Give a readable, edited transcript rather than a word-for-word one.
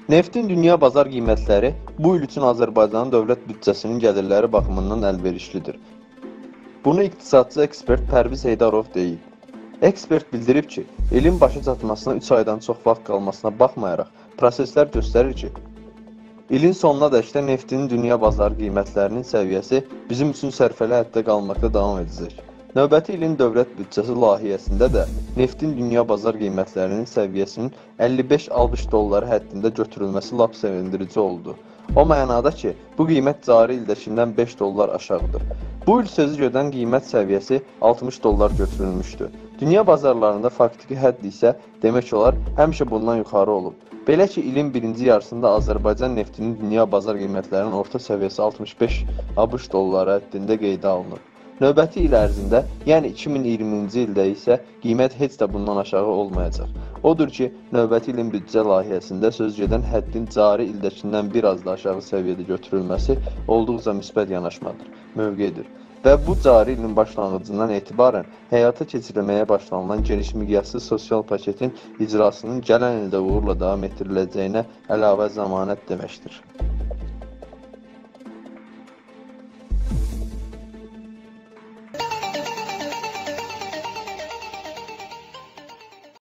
Neftin dünya bazar qiymətləri bu il üçün Azərbaycanın dövlət büdcəsinin gəlirləri baxımından əlverişlidir. Bunu iqtisadçı ekspert Pərviz Heydarov deyib. Ekspert bildirib ki, ilin başa çatmasına 3 aydan çox vaxt qalmasına baxmayaraq, proseslər göstərir ki, ilin sonuna dək neftin dünya bazar qiymətlərinin səviyyəsi bizim üçün sərfəli həddə qalmaqda davam edəcək. Növbəti ilin dövlət büdcəsi layihəsində də neftin dünya bazar qiymətlərinin səviyyəsinin 55-60 dolları həddində götürülməsi lap sevindirici oldu. O mənada ki, bu qiymət cari ildəkindən 5 dollar aşağıdır. Bu il sözü gedən qiymət səviyyəsi 60 dollar götürülmüşdü. Dünya bazarlarında faktiki hədd isə demək olar həmişə bundan yuxarı olub. Belə ki, ilin birinci yarısında Azərbaycan neftinin dünya bazar qiymətlərinin orta səviyyəsi 65 ABŞ dolları həddində qeydə alınıb. Növbəti il ərzində, yəni 2020-ci ildə isə qiymət heç də bundan aşağı olmayacaq. Odur ki, növbəti ilin büdcə layihəsində söz gedən həddin cari ildəkindən biraz da aşağı səviyyədə götürülməsi olduqca müsbət yanaşmadır, mövqedir. Və bu cari ilin başlanğıcından etibarən həyata keçirilməyə başlanılan geniş miqyaslı sosial paketin icrasının gələn ildə uğurla davam etdiriləcəyinə əlavə zəmanət deməkdir.